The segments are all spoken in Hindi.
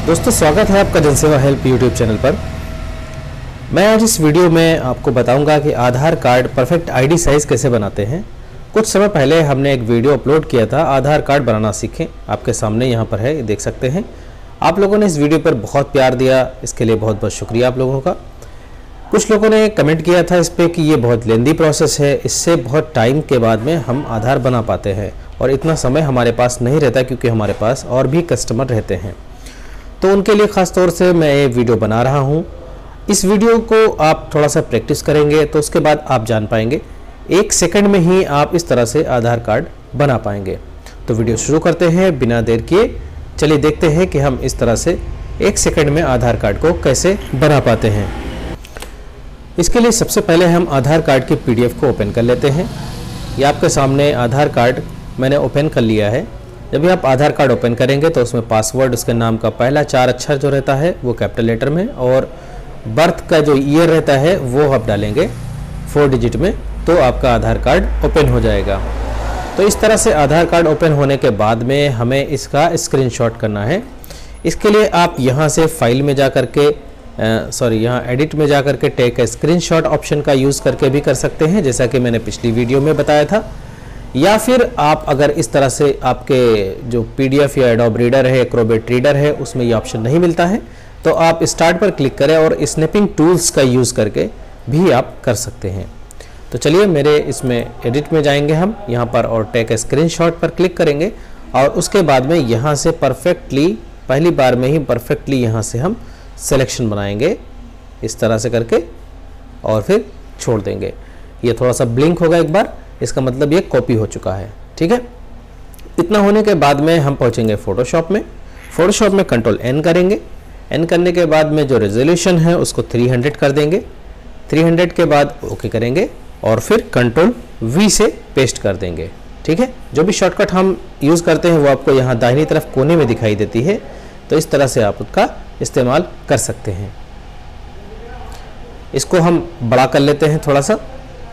दोस्तों स्वागत है आपका जनसेवा हेल्प यूट्यूब चैनल पर। मैं आज इस वीडियो में आपको बताऊंगा कि Aadhaar card perfect ID size कैसे बनाते हैं। कुछ समय पहले हमने एक वीडियो अपलोड किया था, आधार कार्ड बनाना सीखें। आपके सामने यहाँ पर है, देख सकते हैं। आप लोगों ने इस वीडियो पर बहुत प्यार दिया, इसके लिए बहुत बहुत शुक्रिया आप लोगों का। कुछ लोगों ने कमेंट किया था इस पर कि ये बहुत लेंदी प्रोसेस है, इससे बहुत टाइम के बाद में हम आधार बना पाते हैं और इतना समय हमारे पास नहीं रहता क्योंकि हमारे पास और भी कस्टमर रहते हैं। तो उनके लिए ख़ास तौर से मैं ये वीडियो बना रहा हूँ। इस वीडियो को आप थोड़ा सा प्रैक्टिस करेंगे तो उसके बाद आप जान पाएंगे, 1 सेकंड में ही आप इस तरह से आधार कार्ड बना पाएंगे। तो वीडियो शुरू करते हैं बिना देर किए। चलिए देखते हैं कि हम इस तरह से 1 सेकंड में आधार कार्ड को कैसे बना पाते हैं। इसके लिए सबसे पहले हम आधार कार्ड की PDF को ओपन कर लेते हैं। ये आपके सामने आधार कार्ड मैंने ओपन कर लिया है। जब भी आप आधार कार्ड ओपन करेंगे तो उसमें पासवर्ड, उसके नाम का पहला 4 अक्षर जो रहता है वो कैपिटल लेटर में, और बर्थ का जो ईयर रहता है वो आप डालेंगे 4 डिजिट में, तो आपका आधार कार्ड ओपन हो जाएगा। तो इस तरह से आधार कार्ड ओपन होने के बाद में हमें इसका स्क्रीनशॉट करना है। इसके लिए आप यहाँ से फाइल में जा कर के यहाँ एडिट में जा कर के टेक ए स्क्रीनशॉट ऑप्शन का यूज़ करके भी कर सकते हैं, जैसा कि मैंने पिछली वीडियो में बताया था। या फिर आप अगर इस तरह से आपके जो PDF या एडोब रीडर है, एक्रोबैट रीडर है, उसमें ये ऑप्शन नहीं मिलता है तो आप स्टार्ट पर क्लिक करें और स्नैपिंग टूल्स का यूज़ करके भी आप कर सकते हैं। तो चलिए मेरे इसमें एडिट में जाएंगे हम यहाँ पर और टेक ए स्क्रीनशॉट पर क्लिक करेंगे और उसके बाद में यहाँ से परफेक्टली पहली बार में ही परफेक्टली यहाँ से हम सिलेक्शन बनाएंगे इस तरह से करके और फिर छोड़ देंगे। ये थोड़ा सा ब्लिंक होगा एक बार, इसका मतलब ये कॉपी हो चुका है। ठीक है, इतना होने के बाद में हम पहुंचेंगे फोटोशॉप में। फोटोशॉप में कंट्रोल N करेंगे। N करने के बाद में जो रेजोल्यूशन है उसको 300 कर देंगे। 300 के बाद ओके करेंगे और फिर कंट्रोल V से पेस्ट कर देंगे। ठीक है, जो भी शॉर्टकट हम यूज़ करते हैं वो आपको यहाँ दाहिनी तरफ कोने में दिखाई देती है, तो इस तरह से आप उसका इस्तेमाल कर सकते हैं। इसको हम बड़ा कर लेते हैं थोड़ा सा।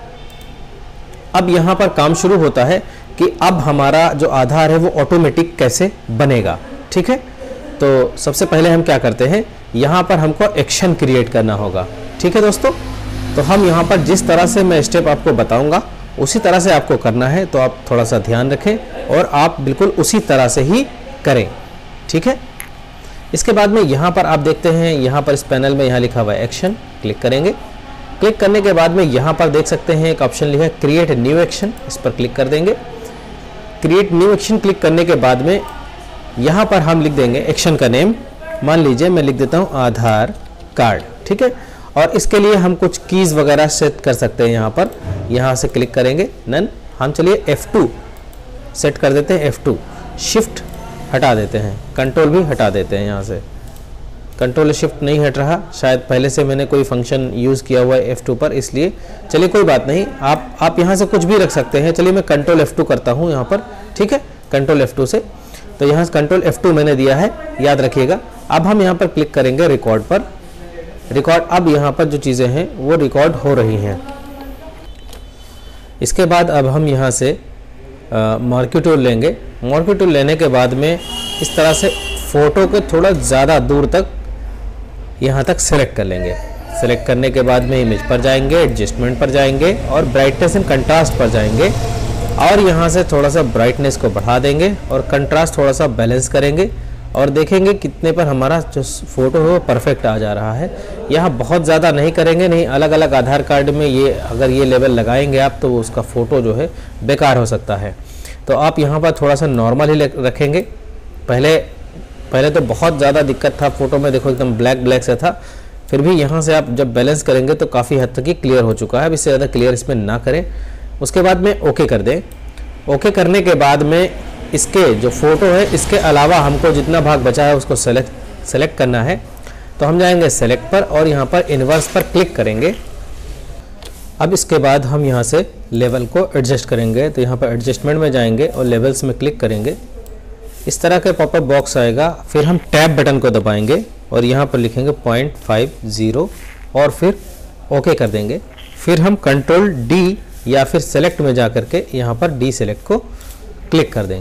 अब यहाँ पर काम शुरू होता है कि अब हमारा जो आधार है वो ऑटोमेटिक कैसे बनेगा। ठीक है, तो सबसे पहले हम क्या करते हैं, यहाँ पर हमको एक्शन क्रिएट करना होगा। ठीक है दोस्तों, तो हम यहाँ पर जिस तरह से मैं स्टेप आपको बताऊँगा उसी तरह से आपको करना है, तो आप थोड़ा सा ध्यान रखें और आप बिल्कुल उसी तरह से ही करें। ठीक है, इसके बाद में यहाँ पर आप देखते हैं, यहाँ पर इस पैनल में यहाँ लिखा हुआ है एक्शन, क्लिक करेंगे। क्लिक करने के बाद में यहाँ पर देख सकते हैं एक ऑप्शन लिखा है क्रिएट न्यू एक्शन, इस पर क्लिक कर देंगे। क्रिएट न्यू एक्शन क्लिक करने के बाद में यहाँ पर हम लिख देंगे एक्शन का नेम, मान लीजिए मैं लिख देता हूँ आधार कार्ड। ठीक है, और इसके लिए हम कुछ कीज़ वगैरह सेट कर सकते हैं। यहाँ पर यहाँ से क्लिक करेंगे नन, हम चलिए F2 सेट कर देते हैं। F2 शिफ्ट हटा देते हैं, कंट्रोल भी हटा देते हैं। यहाँ से कंट्रोल शिफ्ट नहीं हट रहा, शायद पहले से मैंने कोई फंक्शन यूज़ किया हुआ है F2 पर, इसलिए चलिए कोई बात नहीं, आप यहाँ से कुछ भी रख सकते हैं। चलिए मैं कंट्रोल F2 करता हूँ यहाँ पर। ठीक है, कंट्रोल F2 से, तो यहाँ से कंट्रोल F2 मैंने दिया है, याद रखिएगा। अब हम यहाँ पर क्लिक करेंगे रिकॉर्ड पर। रिकॉर्ड, अब यहाँ पर जो चीज़ें हैं वो रिकॉर्ड हो रही हैं। इसके बाद अब हम यहाँ से मार्क्यू टूल लेंगे। मार्क्यू टूल लेने के बाद में इस तरह से फ़ोटो को थोड़ा ज़्यादा दूर तक यहाँ तक सेलेक्ट कर लेंगे। सेलेक्ट करने के बाद में इमेज पर जाएंगे, एडजस्टमेंट पर जाएंगे और ब्राइटनेस एंड कंट्रास्ट पर जाएंगे और यहाँ से थोड़ा सा ब्राइटनेस को बढ़ा देंगे और कंट्रास्ट थोड़ा सा बैलेंस करेंगे और देखेंगे कितने पर हमारा जो फ़ोटो है वो परफेक्ट आ जा रहा है। यहाँ बहुत ज़्यादा नहीं करेंगे, नहीं अलग अलग आधार कार्ड में ये अगर ये लेवल लगाएंगे आप तो उसका फ़ोटो जो है बेकार हो सकता है। तो आप यहाँ पर थोड़ा सा नॉर्मल ही रखेंगे। पहले तो बहुत ज़्यादा दिक्कत था फ़ोटो में, देखो एकदम ब्लैक से था, फिर भी यहाँ से आप जब बैलेंस करेंगे तो काफ़ी हद तक ही क्लियर हो चुका है। अब इससे ज़्यादा क्लियर इसमें ना करें। उसके बाद में ओके कर दें। ओके करने के बाद में इसके जो फ़ोटो है इसके अलावा हमको जितना भाग बचा है उसको सेलेक्ट करना है। तो हम जाएंगे सेलेक्ट पर और यहाँ पर इन्वर्स पर क्लिक करेंगे। अब इसके बाद हम यहाँ से लेवल को एडजस्ट करेंगे, तो यहाँ पर एडजस्टमेंट में जाएंगे और लेवल्स में क्लिक करेंगे। इस तरह का पॉपअप बॉक्स आएगा, फिर हम टैब बटन को दबाएंगे और यहाँ पर लिखेंगे 0.50 और फिर ओके कर देंगे। फिर हम कंट्रोल D या फिर सेलेक्ट में जा कर के यहाँ पर डी सेलेक्ट को क्लिक कर देंगे।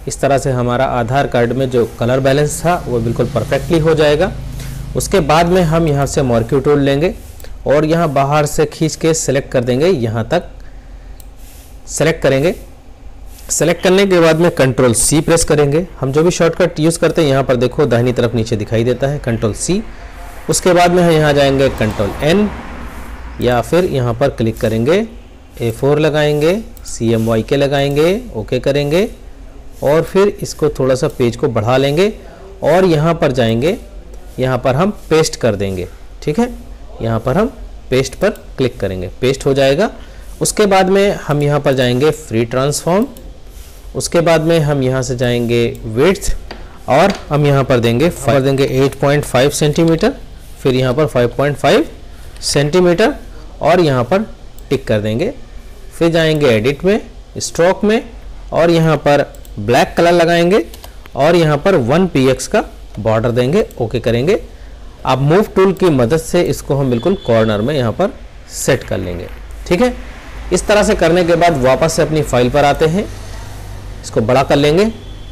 इस तरह से हमारा आधार कार्ड में जो कलर बैलेंस था वो बिल्कुल परफेक्टली हो जाएगा। उसके बाद में हम यहाँ से मार्क्यू टूल लेंगे और यहाँ बाहर से खींच के सेलेक्ट कर देंगे, यहाँ तक सेलेक्ट करेंगे। सेलेक्ट करने के बाद में कंट्रोल सी प्रेस करेंगे। हम जो भी शॉर्टकट यूज़ करते हैं यहाँ पर देखो दाहिनी तरफ नीचे दिखाई देता है, कंट्रोल सी। उसके बाद में यहाँ जाएंगे कंट्रोल एन या फिर यहाँ पर क्लिक करेंगे, A4 लगाएंगे, CMYK लगाएंगे, ओके करेंगे और फिर इसको थोड़ा सा पेज को बढ़ा लेंगे और यहाँ पर जाएंगे, यहाँ पर हम पेस्ट कर देंगे। ठीक है, यहाँ पर हम पेस्ट पर क्लिक करेंगे, पेस्ट हो जाएगा। उसके बाद में हम यहाँ पर जाएंगे फ्री ट्रांसफॉर्म। उसके बाद में हम यहाँ से जाएंगे विड्थ और हम यहाँ पर देंगे 8.5 सेंटीमीटर, फिर यहाँ पर 5.5 सेंटीमीटर और यहाँ पर टिक कर देंगे। फिर जाएंगे एडिट में, स्ट्रोक में और यहाँ पर ब्लैक कलर लगाएंगे और यहाँ पर 1px का बॉर्डर देंगे, ओके करेंगे। अब मूव टूल की मदद से इसको हम बिल्कुल कॉर्नर में यहाँ पर सेट कर लेंगे। ठीक है, इस तरह से करने के बाद वापस से अपनी फाइल पर आते हैं, इसको बड़ा कर लेंगे,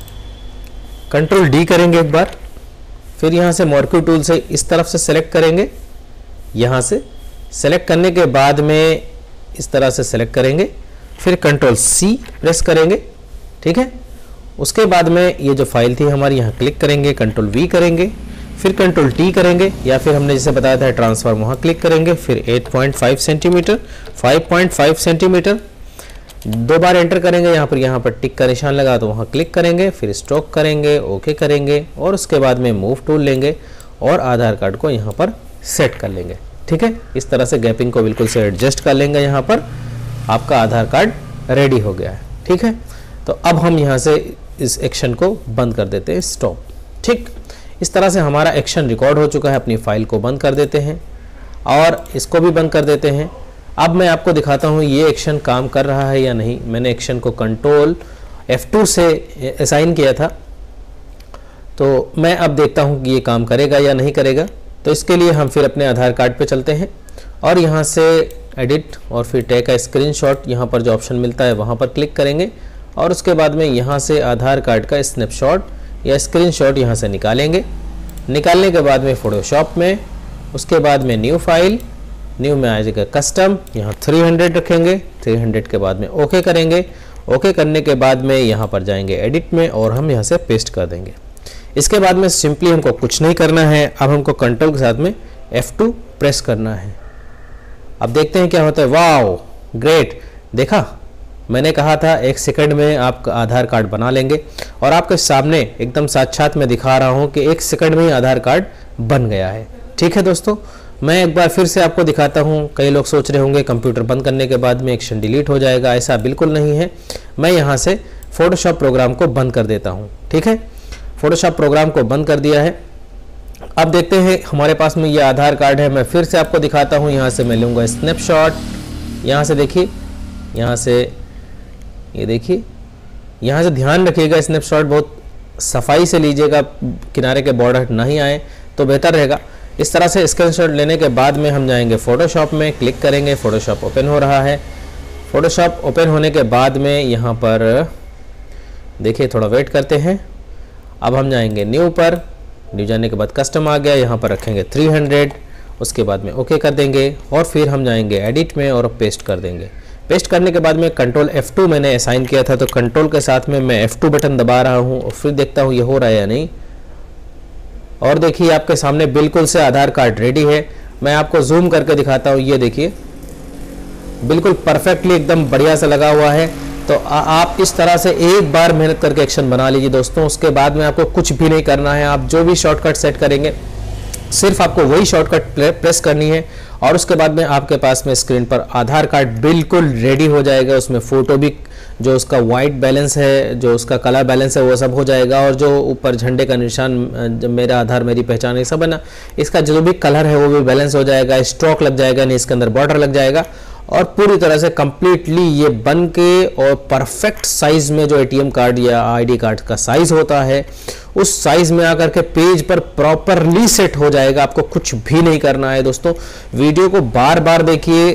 कंट्रोल डी करेंगे एक बार, फिर यहाँ से मार्क्यू टूल से इस तरफ से सेलेक्ट करेंगे। यहाँ से सेलेक्ट करने के बाद में इस तरह से सेलेक्ट करेंगे, फिर कंट्रोल सी प्रेस करेंगे। ठीक है, उसके बाद में ये जो फाइल थी हमारी यहाँ क्लिक करेंगे, कंट्रोल वी करेंगे, फिर कंट्रोल टी करेंगे या फिर हमने जैसे बताया था ट्रांसफर वहाँ क्लिक करेंगे, फिर 8.5 सेंटीमीटर, 5.5 सेंटीमीटर, 2 बार एंटर करेंगे। यहाँ पर टिक का निशान लगा तो वहाँ क्लिक करेंगे, फिर स्ट्रोक करेंगे, ओके करेंगे और उसके बाद में मूव टूल लेंगे और आधार कार्ड को यहाँ पर सेट कर लेंगे। ठीक है, इस तरह से गैपिंग को बिल्कुल से एडजस्ट कर लेंगे। यहाँ पर आपका आधार कार्ड रेडी हो गया है। ठीक है, तो अब हम यहाँ से इस एक्शन को बंद कर देते हैं, स्टॉप। ठीक, इस तरह से हमारा एक्शन रिकॉर्ड हो चुका है। अपनी फाइल को बंद कर देते हैं और इसको भी बंद कर देते हैं। अब मैं आपको दिखाता हूँ ये एक्शन काम कर रहा है या नहीं। मैंने एक्शन को कंट्रोल F2 से असाइन किया था, तो मैं अब देखता हूँ कि ये काम करेगा या नहीं करेगा। तो इसके लिए हम फिर अपने आधार कार्ड पे चलते हैं और यहाँ से एडिट और फिर टेक अ स्क्रीनशॉट, यहाँ पर जो ऑप्शन मिलता है वहाँ पर क्लिक करेंगे और उसके बाद में यहाँ से आधार कार्ड का स्नैपशॉट या स्क्रीनशॉट यहाँ से निकालेंगे। निकालने के बाद में फोटोशॉप में, उसके बाद में न्यू फाइल, न्यू में आ जाएगा कस्टम, यहाँ 300 रखेंगे, 300 के बाद में ओके करेंगे। ओके करने के बाद में यहाँ पर जाएंगे एडिट में और हम यहाँ से पेस्ट कर देंगे। इसके बाद में सिंपली हमको कुछ नहीं करना है, अब हमको कंट्रोल के साथ में F2 प्रेस करना है। अब देखते हैं क्या होता है। वाओ ग्रेट, देखा मैंने कहा था 1 सेकंड में आप आधार कार्ड बना लेंगे और आपके सामने एकदम साक्षात मैं दिखा रहा हूं कि 1 सेकंड में ही आधार कार्ड बन गया है। ठीक है दोस्तों, मैं एक बार फिर से आपको दिखाता हूं। कई लोग सोच रहे होंगे कंप्यूटर बंद करने के बाद में एक्शन डिलीट हो जाएगा, ऐसा बिल्कुल नहीं है। मैं यहाँ से फोटोशॉप प्रोग्राम को बंद कर देता हूँ। ठीक है, फोटोशॉप प्रोग्राम को बंद कर दिया है। अब देखते हैं हमारे पास में ये आधार कार्ड है। मैं फिर से आपको दिखाता हूँ। यहाँ से मैं लूँगा स्नैपशॉट, यहाँ से देखिए, यहाँ से ये देखिए, यहाँ से ध्यान रखिएगा स्नैपशॉट बहुत सफाई से लीजिएगा, किनारे के बॉर्डर नहीं आए तो बेहतर रहेगा। इस तरह से स्क्रीनशॉट लेने के बाद में हम जाएंगे फोटोशॉप में, क्लिक करेंगे, फोटोशॉप ओपन हो रहा है। फोटोशॉप ओपन होने के बाद में यहाँ पर देखिए, थोड़ा वेट करते हैं। अब हम जाएंगे न्यू पर, न्यू जाने के बाद कस्टम आ गया, यहाँ पर रखेंगे 300, उसके बाद में ओके कर देंगे और फिर हम जाएंगे एडिट में और पेस्ट कर देंगे। पेस्ट करने के बाद में कंट्रोल F2 मैंने असाइन किया था, तो कंट्रोल के साथ में मैं F2 बटन दबा रहा हूँ और फिर देखता हूँ ये हो रहा है या नहीं। और देखिए आपके सामने बिल्कुल से आधार कार्ड रेडी है। मैं आपको जूम करके दिखाता हूँ, ये देखिए बिल्कुल परफेक्टली एकदम बढ़िया से लगा हुआ है। तो आप इस तरह से एक बार मेहनत करके एक्शन बना लीजिए दोस्तों। उसके बाद में आपको कुछ भी नहीं करना है। आप जो भी शॉर्टकट सेट करेंगे सिर्फ आपको वही शॉर्टकट प्रेस करनी है और उसके बाद में आपके पास में स्क्रीन पर आधार कार्ड बिल्कुल रेडी हो जाएगा। उसमें फ़ोटो भी, जो उसका वाइट बैलेंस है, जो उसका कलर बैलेंस है, वो सब हो जाएगा। और जो ऊपर झंडे का निशान, जब मेरा आधार मेरी पहचान, ये सब है ना, इसका जो भी कलर है वो भी बैलेंस हो जाएगा। स्ट्रोक लग जाएगा, नहीं इसके अंदर बॉर्डर लग जाएगा और पूरी तरह से कंप्लीटली ये बन के और परफेक्ट साइज में, जो एटीएम कार्ड या आईडी कार्ड का साइज होता है, उस साइज में आकर के पेज पर प्रॉपरली सेट हो जाएगा। आपको कुछ भी नहीं करना है दोस्तों। वीडियो को बार बार देखिए,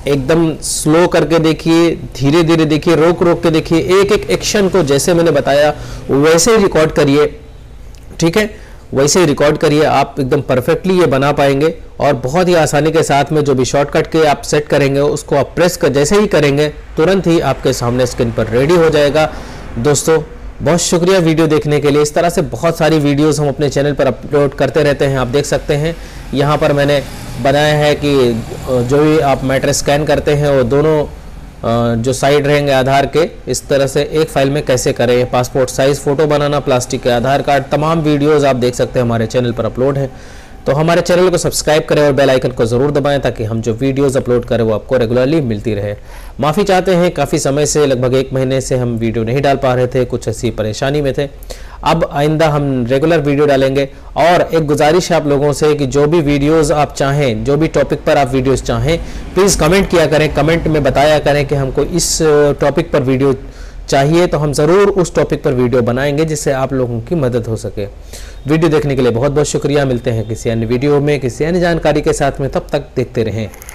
एकदम स्लो करके देखिए, धीरे धीरे देखिए, रोक रोक के देखिए, एक एक एक्शन को जैसे मैंने बताया वैसे ही रिकॉर्ड करिए, ठीक है, वैसे ही रिकॉर्ड करिए। आप एकदम परफेक्टली ये बना पाएंगे और बहुत ही आसानी के साथ में जो भी शॉर्टकट के आप सेट करेंगे उसको आप प्रेस कर जैसे ही करेंगे तुरंत ही आपके सामने स्क्रीन पर रेडी हो जाएगा। दोस्तों बहुत शुक्रिया वीडियो देखने के लिए। इस तरह से बहुत सारी वीडियोस हम अपने चैनल पर अपलोड करते रहते हैं। आप देख सकते हैं यहाँ पर मैंने बनाया है कि जो भी आप मैटर स्कैन करते हैं वो दोनों जो साइड रहेंगे आधार के, इस तरह से एक फाइल में कैसे करें। पासपोर्ट साइज़ फ़ोटो बनाना, प्लास्टिक के आधार कार्ड, तमाम वीडियोस आप देख सकते हैं हमारे चैनल पर अपलोड है। तो हमारे चैनल को सब्सक्राइब करें और बेल आइकन को ज़रूर दबाएं ताकि हम जो वीडियोस अपलोड करें वो आपको रेगुलरली मिलती रहे। माफ़ी चाहते हैं, काफ़ी समय से, लगभग 1 महीने से हम वीडियो नहीं डाल पा रहे थे, कुछ ऐसी परेशानी में थे। अब आइंदा हम रेगुलर वीडियो डालेंगे। और एक गुजारिश है आप लोगों से कि जो भी वीडियोस आप चाहें, जो भी टॉपिक पर आप वीडियोस चाहें, प्लीज़ कमेंट किया करें, कमेंट में बताया करें कि हमको इस टॉपिक पर वीडियो चाहिए, तो हम ज़रूर उस टॉपिक पर वीडियो बनाएंगे जिससे आप लोगों की मदद हो सके। वीडियो देखने के लिए बहुत बहुत शुक्रिया। मिलते हैं किसी अन्य वीडियो में किसी अन्य जानकारी के साथ में, तब तक देखते रहें।